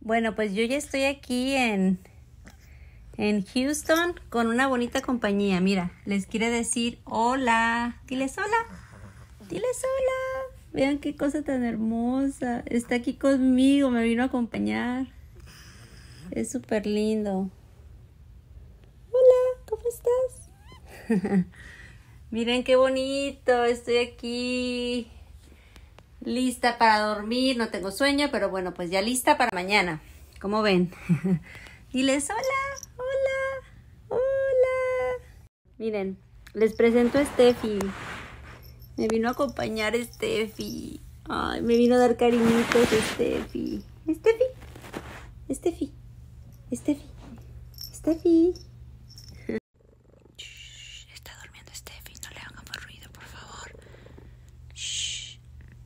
Bueno, pues yo ya estoy aquí en Houston con una bonita compañía. Mira, les quiere decir hola. Diles hola. Diles hola. Vean qué cosa tan hermosa. Está aquí conmigo, me vino a acompañar. Es súper lindo. Hola, ¿cómo estás? Miren qué bonito. Estoy aquí lista para dormir. No tengo sueño, pero bueno, pues ya lista para mañana. ¿Cómo ven? Diles hola, hola, hola. Miren, les presento a Steffi. Me vino a acompañar Steffi. Ay, me vino a dar cariñitos Steffi. Steffi, Steffi, Steffi, Steffi. Shh, está durmiendo Steffi. No le hagan más ruido, por favor. Shh.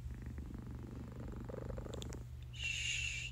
Shh.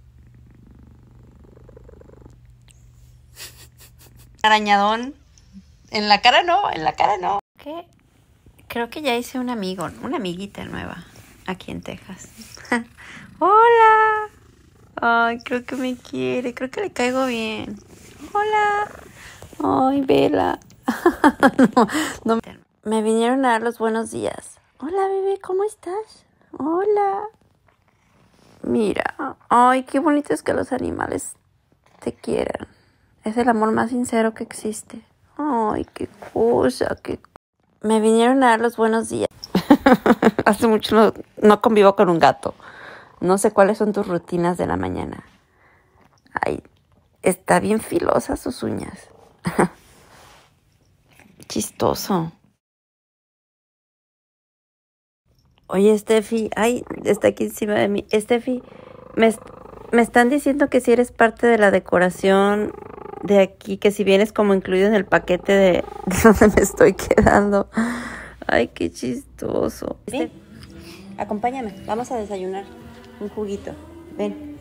Arañadón. En la cara no, en la cara no. ¿Qué? Creo que ya hice un amigo, una amiguita nueva aquí en Texas. Hola. Ay, creo que me quiere, creo que le caigo bien. Hola. Ay, Vela. No. Me vinieron a dar los buenos días. Hola, bebé, ¿cómo estás? Hola. Mira, ay, qué bonito es que los animales te quieran. Es el amor más sincero que existe. Ay, qué cosa, Me vinieron a dar los buenos días. Hace mucho no convivo con un gato. No sé cuáles son tus rutinas de la mañana. Ay, está bien filosa sus uñas. Chistoso. Oye, Steffi, ay, está aquí encima de mí. Steffi, me están diciendo que si eres parte de la decoración de aquí, que si vienes como incluido en el paquete de donde me estoy quedando. Ay, qué chistoso. Ven, acompáñame, vamos a desayunar un juguito. Ven.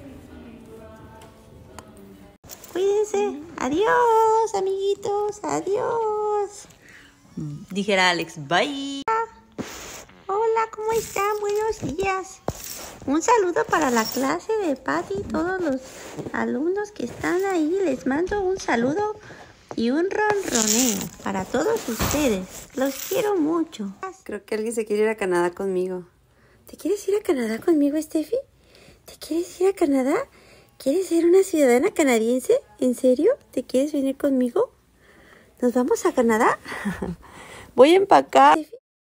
Cuídense. Adiós, amiguitos. Adiós. Dijera Alex, bye. Hola, ¿cómo están? Buenos días. Un saludo para la clase de Patty, todos los alumnos que están ahí. Les mando un saludo y un ronroneo para todos ustedes. Los quiero mucho. Creo que alguien se quiere ir a Canadá conmigo. ¿Te quieres ir a Canadá conmigo, Steffi? ¿Te quieres ir a Canadá? ¿Quieres ser una ciudadana canadiense? ¿En serio? ¿Te quieres venir conmigo? ¿Nos vamos a Canadá? Voy a empacar.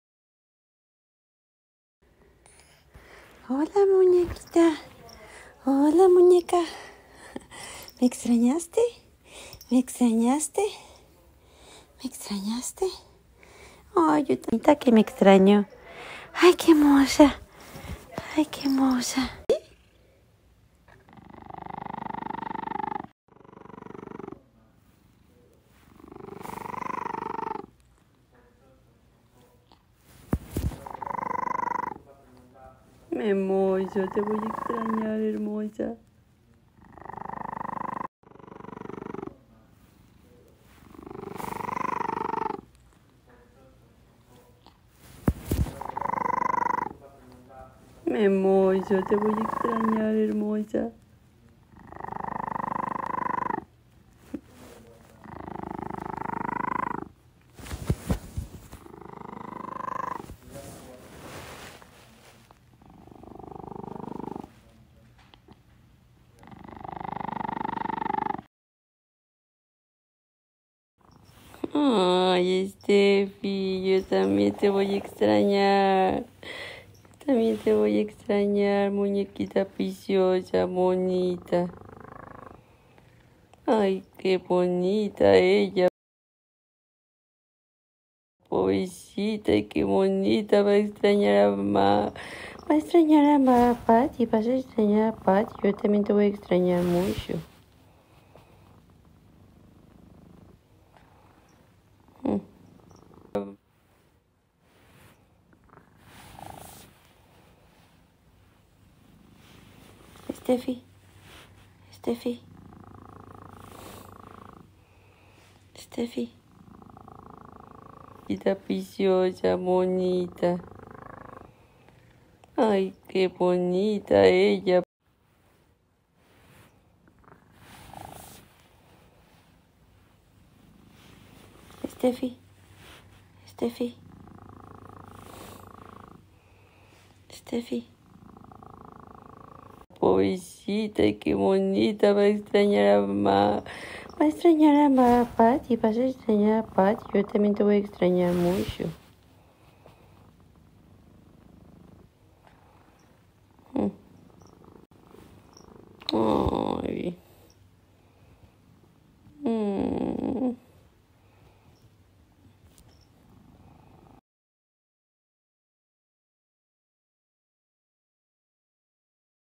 Hola, muñequita. Hola, muñeca. ¿Me extrañaste? ¿Me extrañaste? ¿Me extrañaste? Ay, yo también que me extraño. Ay, qué hermosa. Ay, qué hermosa. Hermosa, te voy a extrañar, hermosa. Hermosa, te voy a extrañar, hermosa. Ay, Steffi, yo también te voy a extrañar. También te voy a extrañar, muñequita preciosa, bonita. Ay, qué bonita ella. Pobrecita, y qué bonita. Va a extrañar a mamá. Va a extrañar a mamá, Patty. Vas a extrañar a Patty. Yo también te voy a extrañar mucho. Steffi, Steffi, Steffi. Está preciosa, bonita. Ay, qué bonita ella. Steffi. Steffi. Steffi. Pobrecita, qué bonita, va a extrañar a mamá. Va a extrañar a mamá, Patty, vas a extrañar a Patty. Yo también te voy a extrañar mucho.